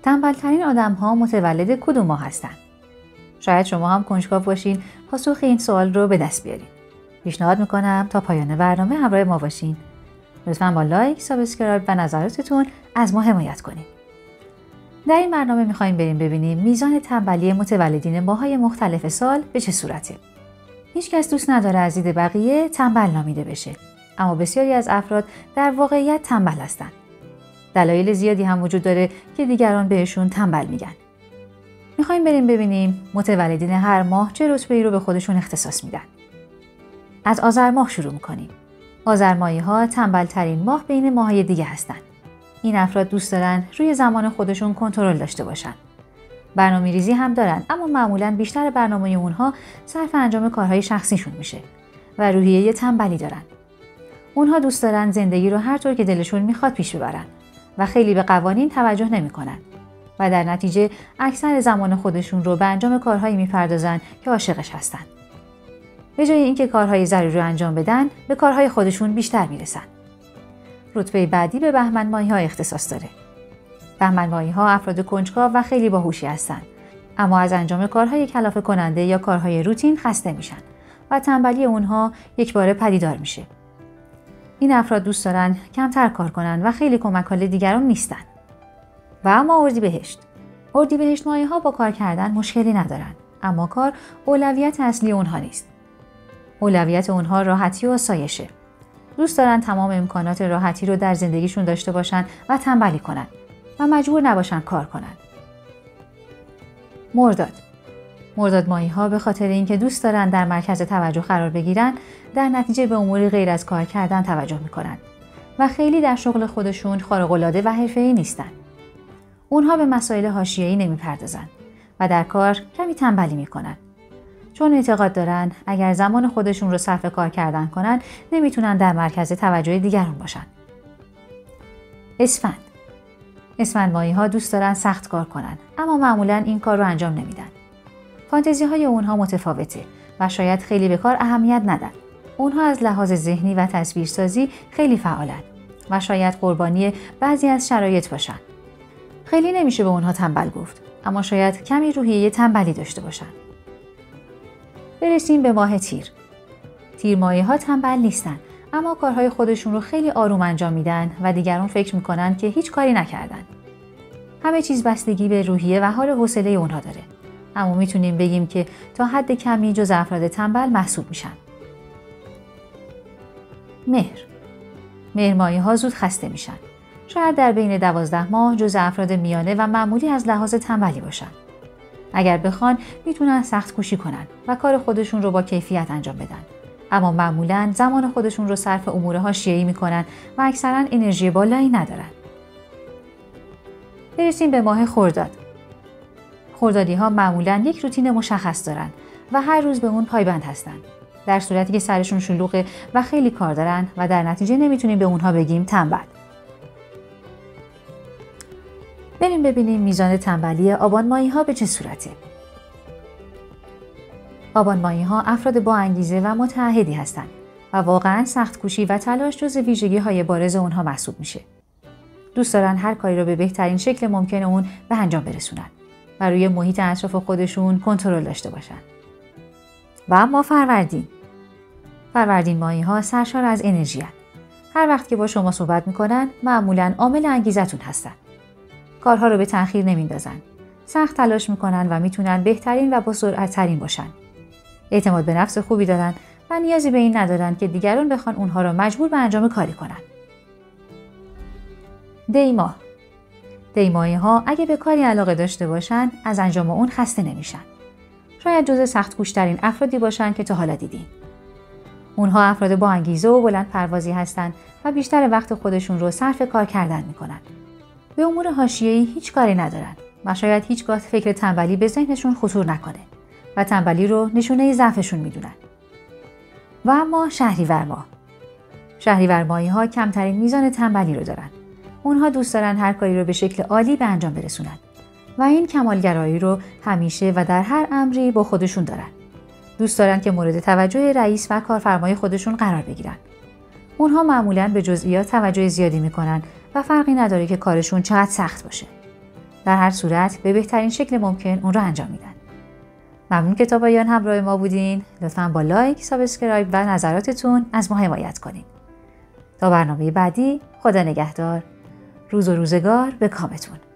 تنبل‌ترین آدم‌ها متولد کدوم ماه هستند؟ شاید شما هم کنجکاو باشین پاسخ این سوال رو به دست بیارین. پیشنهاد میکنم تا پایان برنامه همراه ما باشین. لطفاً با لایک، سابسکرایب و نظراتتون از ما حمایت کنین. در این برنامه میخوایم بریم ببینیم میزان تنبلی متولدین ماه‌های مختلف سال به چه صورته. هیچ کس دوست نداره از دید بقیه تنبل نامیده بشه، اما بسیاری از افراد در واقعیت تنبل هستند. دلایل زیادی هم وجود داره که دیگران بهشون تنبل میگن. میخوایم بریم ببینیم متولدین هر ماه چه رتبه‌ای رو به خودشون اختصاص میدن. از آذر ماه شروع میکنیم. آذر ماهی‌ها تنبل‌ترین ماه بین ماه‌های دیگه هستن. این افراد دوست دارن روی زمان خودشون کنترل داشته باشن. برنامه‌ریزی هم دارن، اما معمولاً بیشتر برنامه اونها صرف انجام کارهای شخصیشون میشه و روحیه تنبلی دارن. اونها دوست دارن زندگی رو هر طور که دلشون میخواد پیش ببرن و خیلی به قوانین توجه نمیکنن و در نتیجه اکثر زمان خودشون رو به انجام کارهایی میپردازن که عاشقش هستن. به جای اینکه کارهای ضروری رو انجام بدن، به کارهای خودشون بیشتر میرسن. رتبه بعدی به بهمن ماهی‌ها اختصاص داره. بهمن ماهی‌ها افراد کنجکاو و خیلی باهوشی هستن، اما از انجام کارهای کلافه کننده یا کارهای روتین خسته میشن و تنبلی اونها یکباره پدیدار میشه. این افراد دوست دارن کمتر کار کنن و خیلی کمک‌حال دیگران نیستن. و اما اردیبهشت ماهی‌ها با کار کردن مشکلی ندارن، اما کار اولویت اصلی اونها نیست. اولویت اونها راحتی و آسایشه. دوست دارن تمام امکانات راحتی رو در زندگیشون داشته باشن و تنبلی کنن و مجبور نباشن کار کنن. مرداد ماهی‌ها به خاطر اینکه دوست دارن در مرکز توجه قرار بگیرن، در نتیجه به اموری غیر از کار کردن توجه میکنن و خیلی در شغل خودشون خارق‌العاده و حرفه‌ای نیستن. اونها به مسائل حاشیه‌ای نمیپردازن و در کار کمی تنبلی میکنن. چون اعتقاد دارن اگر زمان خودشون رو صرف کار کردن کنن، نمیتونن در مرکز توجه دیگران باشن. اسفند ماهی‌ها دوست دارن سخت کار کنن، اما معمولاً این کار رو انجام نمیدن. فانتزی‌های اونها متفاوته و شاید خیلی به کار اهمیت ندن. اونها از لحاظ ذهنی و تصویرسازی خیلی فعالن و شاید قربانی بعضی از شرایط باشن. خیلی نمیشه به اونها تنبل گفت، اما شاید کمی روحیه تنبلی داشته باشن. برسیم به ماه تیر. تیر ماهی‌ها تنبل نیستن، اما کارهای خودشون رو خیلی آروم انجام میدن و دیگران فکر میکنن که هیچ کاری نکردن. همه چیز بستگی به روحیه و حال و حوصله اونها داره. اما میتونیم بگیم که تا حد کمی جز افراد تنبل محسوب میشن. مهر ماهی‌ها زود خسته میشن. شاید در بین 12 ماه جز افراد میانه و معمولی از لحاظ تنبلی باشن. اگر بخوان میتونن سخت کوشی کنن و کار خودشون رو با کیفیت انجام بدن، اما معمولاً زمان خودشون رو صرف امور حاشیه‌ای میکنن و اکثراً انرژی بالایی ندارن. برسیم به ماه خرداد. خردادی‌ها معمولاً یک روتین مشخص دارن و هر روز به اون پایبند هستن، در صورتی که سرشون شلوغه و خیلی کار دارن و در نتیجه نمیتونیم به اونها بگیم تنبل. بریم ببینیم میزان تنبلی آبان ماهی‌ها به چه صورته. آبان ماهی‌ها افراد با انگیزه و متعهدی هستند و واقعاً سخت کوشی و تلاش جزو ویژگی‌های بارز اونها محسوب میشه. دوست دارن هر کاری رو به بهترین شکل ممکن اون به انجام برسونن و روی محیط اطراف خودشون کنترل داشته باشن. و اما فروردین ماهی‌ها سرشار از انرژی هستند. هر وقت که با شما صحبت میکنن معمولاً عامل انگیزتون هستن. کارها رو به تأخیر نمیندازن. سخت تلاش میکنن و میتونن بهترین و با سرعت ترین باشن. اعتماد به نفس خوبی دارن و نیازی به این ندارن که دیگران بخوان اونها رو مجبور به انجام کاری کنن. دی ماهی‌ها اگه به کاری علاقه داشته باشن، از انجام اون خسته نمیشن. شاید جزء سخت کوش‌ترین افرادی باشن که تا حالا دیدین. اونها افراد با انگیزه و بلند پروازی هستن و بیشتر وقت خودشون رو صرف کار کردن میکنن. به امور حاشیه‌ای هیچ کاری ندارن و شاید هیچگاه فکر تنبلی به ذهنشون خطور نکنه و تنبلی رو نشونه ضعفشون میدونن. و اما شهریور ماهی‌ها کمترین میزان تنبلی رو دارن. اونها دوست دارن هر کاری رو به شکل عالی به انجام برسونن و این کمالگرایی رو همیشه و در هر امری با خودشون دارن. دوست دارن که مورد توجه رئیس و کارفرمای خودشون قرار بگیرن. اونها معمولاً به جزئیات توجه زیادی میکنن و فرقی نداره که کارشون چقدر سخت باشه. در هر صورت به بهترین شکل ممکن اون رو انجام میدن. ممنون که تا پایان همراه ما بودین. لطفاً با لایک، سابسکرایب و نظراتتون از ما حمایت کنین. تا برنامه بعدی، خدا نگهدار. روز و روزگار به کامتون.